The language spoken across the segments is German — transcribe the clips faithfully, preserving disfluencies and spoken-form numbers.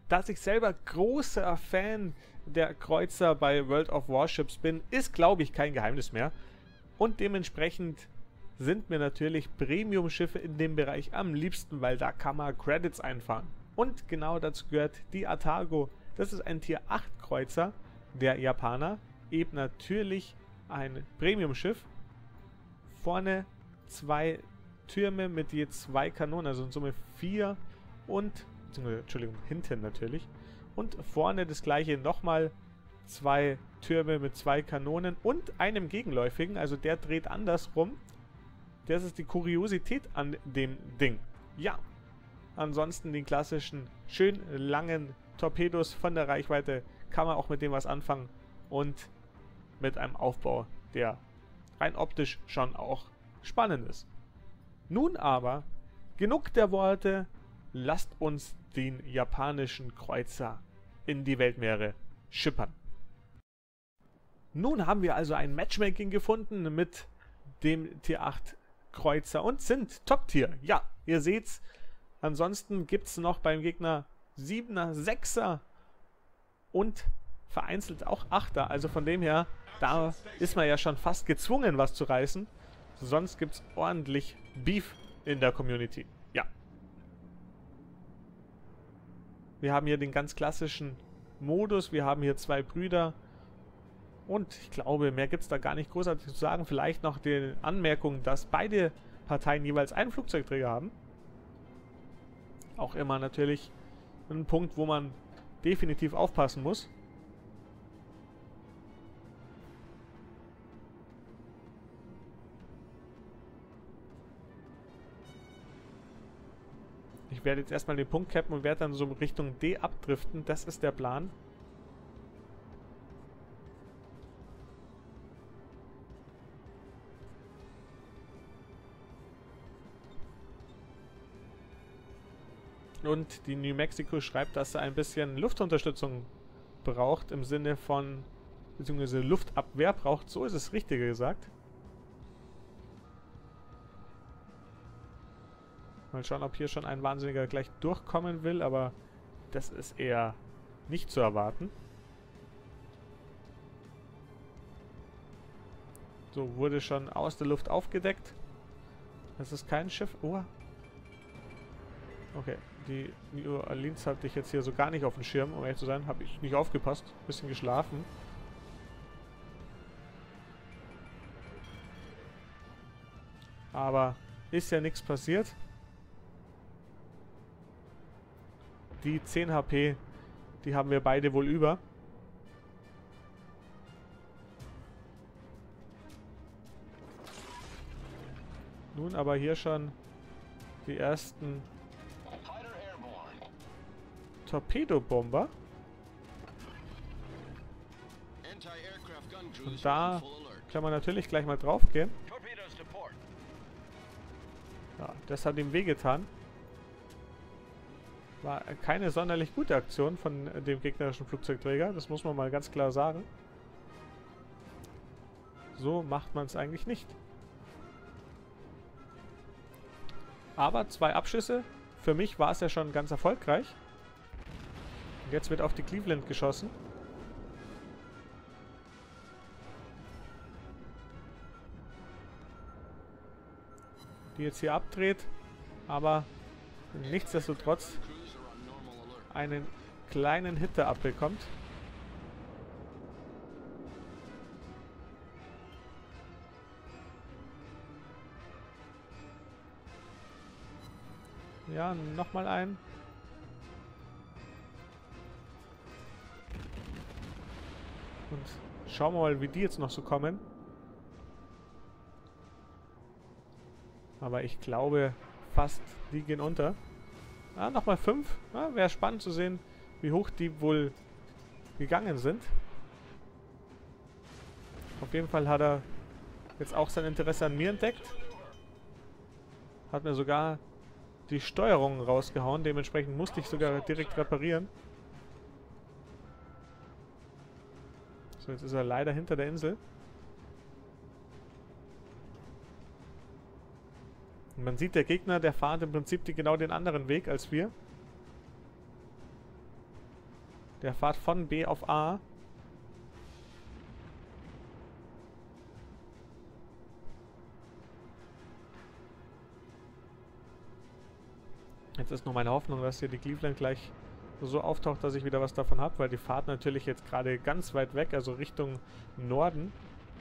dass ich selber großer Fan der Kreuzer bei World of Warships bin, ist, glaube ich, kein Geheimnis mehr. Und dementsprechend sind mir natürlich Premium-Schiffe in dem Bereich am liebsten, weil da kann man Credits einfahren. Und genau dazu gehört die Atago. Das ist ein Tier acht Kreuzer der Japaner. Eben natürlich ein Premium-Schiff. Vorne zwei Türme mit je zwei Kanonen, also in Summe vier und, Entschuldigung, hinten natürlich. Und vorne das gleiche nochmal zwei Türme mit zwei Kanonen und einem gegenläufigen, also der dreht andersrum. Das ist die Kuriosität an dem Ding. Ja, ansonsten die klassischen, schön langen Torpedos von der Reichweite kann man auch mit dem was anfangen und mit einem Aufbau, der rein optisch schon auch spannend ist. Nun aber, genug der Worte, lasst uns den japanischen Kreuzer in die Weltmeere schippern. Nun haben wir also ein Matchmaking gefunden mit dem Tier acht Kreuzer und sind Top-Tier. Ja, ihr seht's. Ansonsten gibt es noch beim Gegner siebener, sechser und vereinzelt auch achter. Also von dem her, da ist man ja schon fast gezwungen, was zu reißen. Sonst gibt es ordentlich Beef in der Community. Ja. Wir haben hier den ganz klassischen Modus. Wir haben hier zwei Brüder. Und ich glaube, mehr gibt es da gar nicht großartig zu sagen. Vielleicht noch die Anmerkung, dass beide Parteien jeweils einen Flugzeugträger haben. Auch immer natürlich ein Punkt, wo man definitiv aufpassen muss. Ich werde jetzt erstmal den Punkt cappen und werde dann so Richtung D abdriften. Das ist der Plan. Und die New Mexico schreibt, dass er ein bisschen Luftunterstützung braucht, im Sinne von, beziehungsweise Luftabwehr braucht, so ist es richtiger gesagt. Mal schauen, ob hier schon ein Wahnsinniger gleich durchkommen will, aber das ist eher nicht zu erwarten. So, wurde schon aus der Luft aufgedeckt. Das ist kein Schiff. Oh. Okay, die New Orleans hatte ich jetzt hier so gar nicht auf dem Schirm, um ehrlich zu sein. Habe ich nicht aufgepasst. Bisschen geschlafen. Aber ist ja nichts passiert. Die zehn H P, die haben wir beide wohl über. Nun aber hier schon die ersten Torpedobomber. Und da kann man natürlich gleich mal drauf gehen. Ja, das hat ihm wehgetan. War keine sonderlich gute Aktion von dem gegnerischen Flugzeugträger. Das muss man mal ganz klar sagen. So macht man es eigentlich nicht. Aber zwei Abschüsse. Für mich war es ja schon ganz erfolgreich. Und jetzt wird auf die Cleveland geschossen. Die jetzt hier abdreht. Aber nichtsdestotrotz einen kleinen Hitter abbekommt. Ja, nochmal ein. Und schauen wir mal, wie die jetzt noch so kommen. Aber ich glaube, fast die gehen unter. Ah, nochmal fünf. Ja, wäre spannend zu sehen, wie hoch die wohl gegangen sind. Auf jeden Fall hat er jetzt auch sein Interesse an mir entdeckt. Hat mir sogar die Steuerung rausgehauen. Dementsprechend musste ich sogar direkt reparieren. So, jetzt ist er leider hinter der Insel. Und man sieht, der Gegner, der fährt im Prinzip die, genau den anderen Weg als wir. Der fährt von B auf A. Jetzt ist nur meine Hoffnung, dass hier die Cleveland gleich so auftaucht, dass ich wieder was davon habe, weil die Fahrt natürlich jetzt gerade ganz weit weg, also Richtung Norden.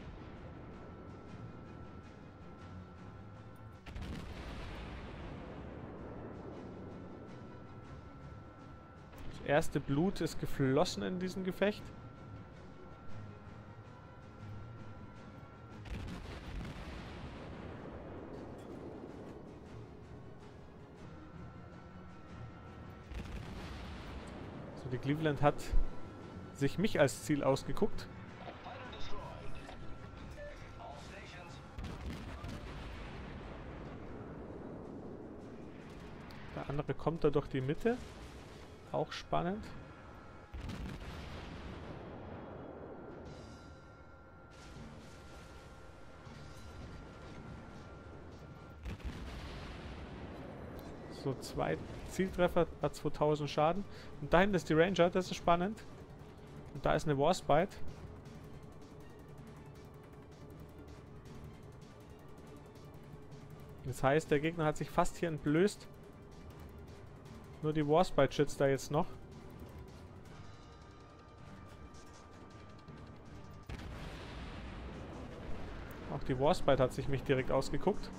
Das erste Blut ist geflossen in diesem Gefecht. Die Cleveland hat sich mich als Ziel ausgeguckt. Der andere kommt da durch die Mitte. Auch spannend. So, zwei Zieltreffer, hat zweitausend Schaden. Und da hinten ist die Ranger, das ist spannend. Und da ist eine Warspite. Das heißt, der Gegner hat sich fast hier entblößt. Nur die Warspite schützt da jetzt noch. Auch die Warspite hat sich mich direkt ausgeguckt.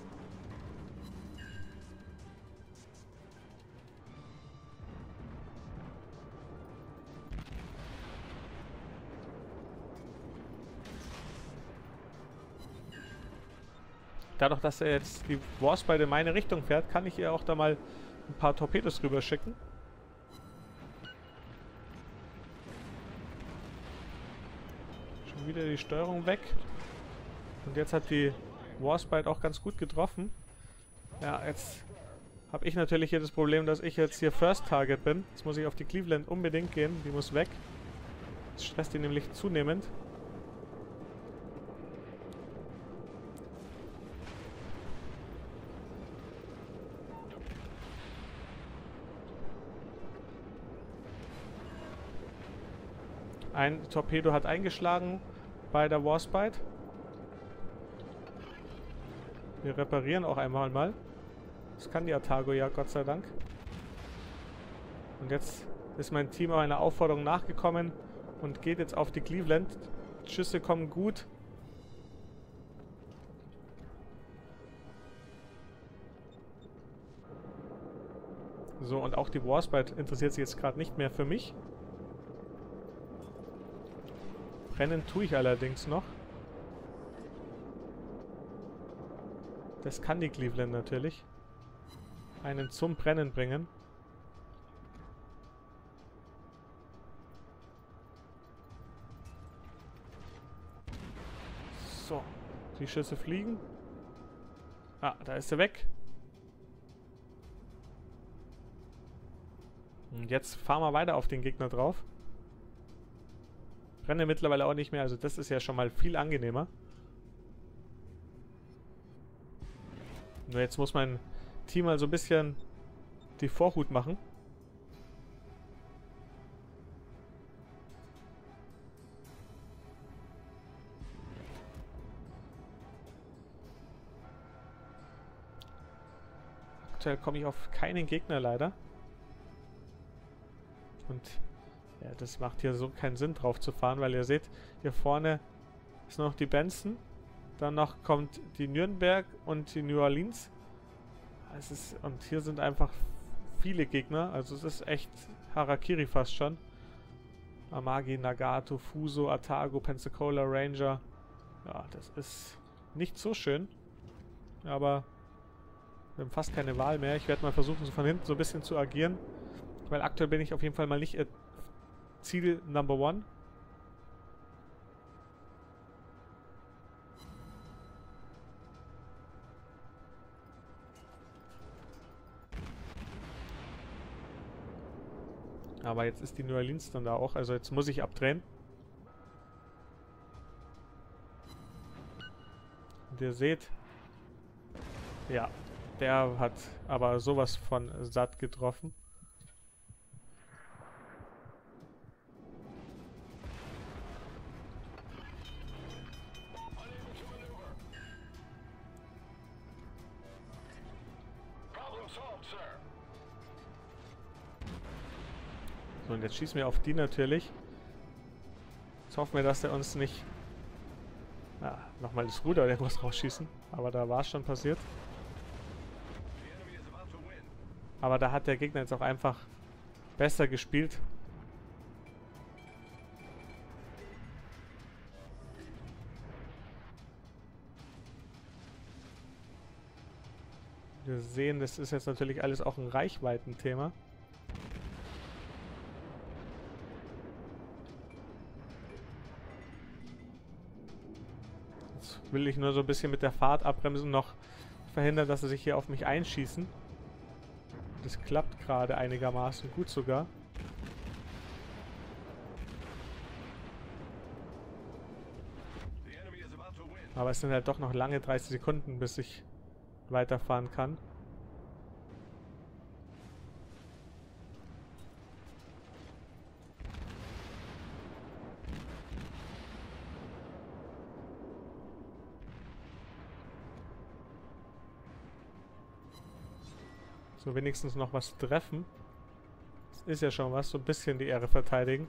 Dadurch, dass er jetzt die Warspite in meine Richtung fährt, kann ich ihr auch da mal ein paar Torpedos rüber schicken. Schon wieder die Steuerung weg. Und jetzt hat die Warspite auch ganz gut getroffen. Ja, jetzt habe ich natürlich hier das Problem, dass ich jetzt hier First Target bin. Jetzt muss ich auf die Cleveland unbedingt gehen. Die muss weg. Das stresst die nämlich zunehmend. Ein Torpedo hat eingeschlagen bei der Warspite. Wir reparieren auch einmal mal. Das kann die Atago ja, Gott sei Dank. Und jetzt ist mein Team auch einer Aufforderung nachgekommen und geht jetzt auf die Cleveland. Schüsse kommen gut. So, und auch die Warspite interessiert sich jetzt gerade nicht mehr für mich. Brennen tue ich allerdings noch. Das kann die Cleveland natürlich. Einen zum Brennen bringen. So. Die Schüsse fliegen. Ah, da ist er weg. Und jetzt fahren wir weiter auf den Gegner drauf. Brenne mittlerweile auch nicht mehr, also das ist ja schon mal viel angenehmer. Nur jetzt muss mein Team mal so ein bisschen die Vorhut machen. Aktuell komme ich auf keinen Gegner leider. Und ja, das macht hier so keinen Sinn drauf zu fahren, weil ihr seht, hier vorne ist noch die Benson. Dann noch kommt die Nürnberg und die New Orleans. Es ist, und hier sind einfach viele Gegner. Also es ist echt Harakiri fast schon. Amagi, Nagato, Fuso, Atago, Pensacola, Ranger. Ja, das ist nicht so schön. Aber wir haben fast keine Wahl mehr. Ich werde mal versuchen, so von hinten so ein bisschen zu agieren. Weil aktuell bin ich auf jeden Fall mal nicht äh, Ziel Number One. Aber jetzt ist die New Orleans dann da auch. Also jetzt muss ich abdrehen. Und ihr seht, ja, der hat aber sowas von satt getroffen. So, und jetzt schießen wir auf die natürlich. Jetzt hoffen wir, dass der uns nicht... Ja, nochmal das Ruder oder irgendwas rausschießen. Aber da war es schon passiert. Aber da hat der Gegner jetzt auch einfach besser gespielt. Wir sehen, das ist jetzt natürlich alles auch ein Reichweitenthema. Jetzt will ich nur so ein bisschen mit der Fahrt abbremsen, noch verhindern, dass sie sich hier auf mich einschießen. Das klappt gerade einigermaßen gut sogar. Aber es sind halt doch noch lange dreißig Sekunden, bis ich weiterfahren kann. So, wenigstens noch was treffen. Das ist ja schon was, so ein bisschen die Ehre verteidigen.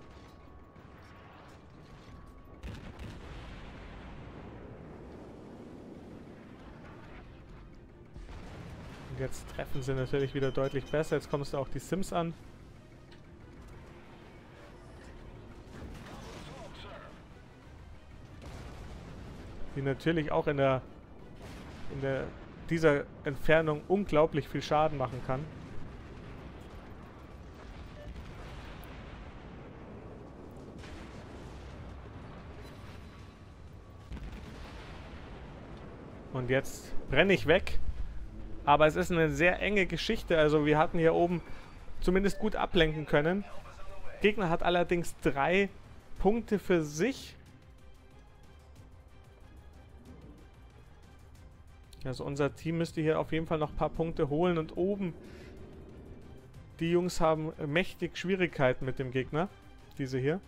Und jetzt treffen sie natürlich wieder deutlich besser. Jetzt kommst du auch die Sims an. Die natürlich auch in der in der dieser Entfernung unglaublich viel Schaden machen kann. Und jetzt brenne ich weg. Aber es ist eine sehr enge Geschichte. Also wir hatten hier oben zumindest gut ablenken können. Der Gegner hat allerdings drei Punkte für sich. Also unser Team müsste hier auf jeden Fall noch ein paar Punkte holen. Und oben, die Jungs haben mächtig Schwierigkeiten mit dem Gegner. Diese hier.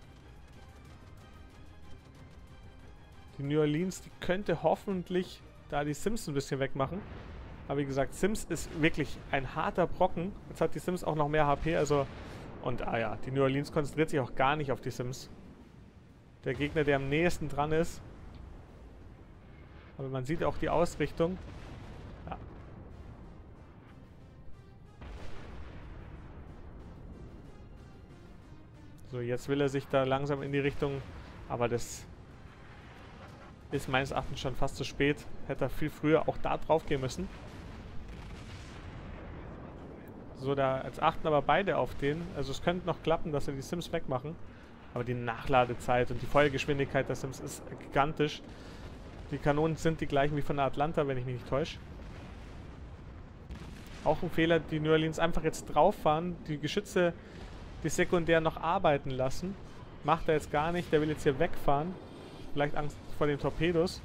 Die New Orleans, die könnte hoffentlich da die Sims ein bisschen wegmachen. Aber wie gesagt, Sims ist wirklich ein harter Brocken. Jetzt hat die Sims auch noch mehr H P. Also und ah ja, die New Orleans konzentriert sich auch gar nicht auf die Sims. Der Gegner, der am nächsten dran ist. Aber man sieht auch die Ausrichtung. Ja. So, jetzt will er sich da langsam in die Richtung. Aber das ist meines Erachtens schon fast zu spät. Hätte er viel früher auch da drauf gehen müssen. So, da jetzt achten aber beide auf den. Also es könnte noch klappen, dass sie die Sims wegmachen. Aber die Nachladezeit und die Feuergeschwindigkeit der Sims ist gigantisch. Die Kanonen sind die gleichen wie von der Atlanta, wenn ich mich nicht täusche. Auch ein Fehler, die New Orleans einfach jetzt drauf fahren, die Geschütze, die sekundär noch arbeiten lassen. Macht er jetzt gar nicht, der will jetzt hier wegfahren. Vielleicht Angst vor den Torpedos.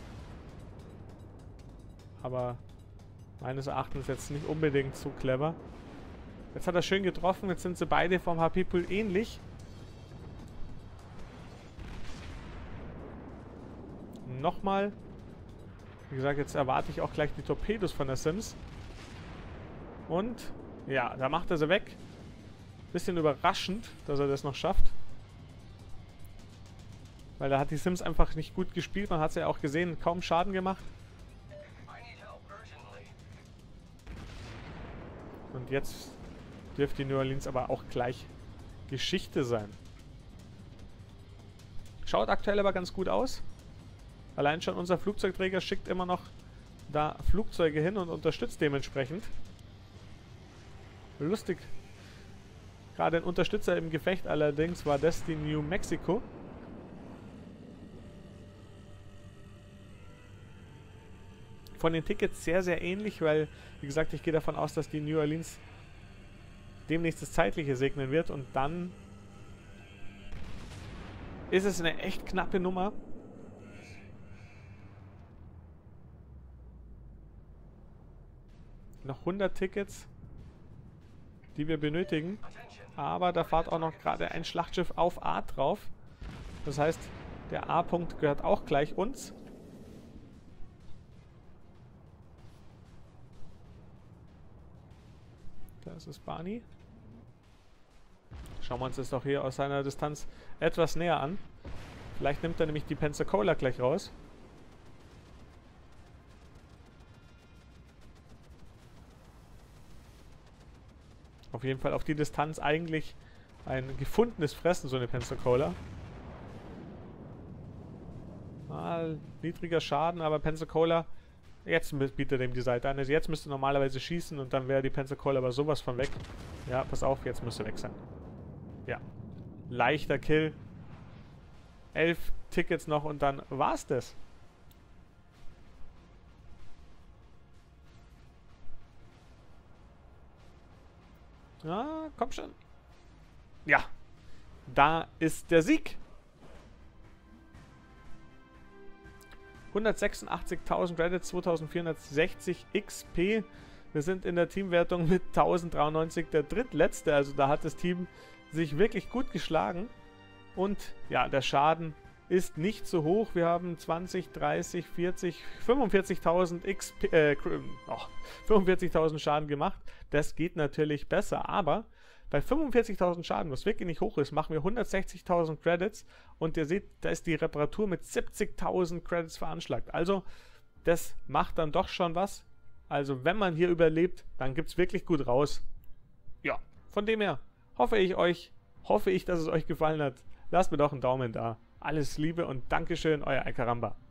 Aber meines Erachtens jetzt nicht unbedingt so clever. Jetzt hat er schön getroffen, jetzt sind sie beide vom H P-Pool ähnlich. Nochmal. Wie gesagt, jetzt erwarte ich auch gleich die Torpedos von der Sims. Und, ja, da macht er sie weg. Bisschen überraschend, dass er das noch schafft. Weil da hat die Sims einfach nicht gut gespielt. Man hat es ja auch gesehen, kaum Schaden gemacht. Und jetzt dürfte die New Orleans aber auch gleich Geschichte sein. Schaut aktuell aber ganz gut aus. Allein schon unser Flugzeugträger schickt immer noch da Flugzeuge hin und unterstützt dementsprechend. Lustig. Gerade ein Unterstützer im Gefecht allerdings war das die New Mexico. Von den Tickets sehr, sehr ähnlich, weil, wie gesagt, ich gehe davon aus, dass die New Orleans demnächst das Zeitliche segnen wird und dann ist es eine echt knappe Nummer. Noch hundert Tickets, die wir benötigen. Aber da fährt auch noch gerade ein Schlachtschiff auf A drauf. Das heißt, der A-Punkt gehört auch gleich uns. Das ist Barney. Schauen wir uns das doch hier aus seiner Distanz etwas näher an. Vielleicht nimmt er nämlich die Pensacola gleich raus. Auf jeden Fall auf die Distanz eigentlich ein gefundenes Fressen, so eine Pensacola. Mal niedriger Schaden, aber Pensacola, jetzt bietet er ihm die Seite an. Also jetzt müsste normalerweise schießen und dann wäre die Pensacola aber sowas von weg. Ja, pass auf, jetzt müsste weg sein. Ja, leichter Kill. Elf Tickets noch und dann war's das. Ja, komm schon. Ja, da ist der Sieg. hundertsechsundachtzigtausend Credits, zweitausendvierhundertsechzig X P. Wir sind in der Teamwertung mit tausenddreiundneunzig der drittletzte. Also da hat das Team sich wirklich gut geschlagen. Und ja, der Schaden ist nicht so hoch. Wir haben zwanzig, dreißig, vierzig, fünfundvierzigtausend X P, äh, oh, fünfundvierzigtausend Schaden gemacht. Das geht natürlich besser, aber bei fünfundvierzigtausend Schaden, was wirklich nicht hoch ist, machen wir hundertsechzigtausend Credits und ihr seht, da ist die Reparatur mit siebzigtausend Credits veranschlagt. Also, das macht dann doch schon was. Also, wenn man hier überlebt, dann gibt es wirklich gut raus. Ja, von dem her hoffe ich euch, hoffe ich, dass es euch gefallen hat. Lasst mir doch einen Daumen da. Alles Liebe und Dankeschön, euer Alcaramba.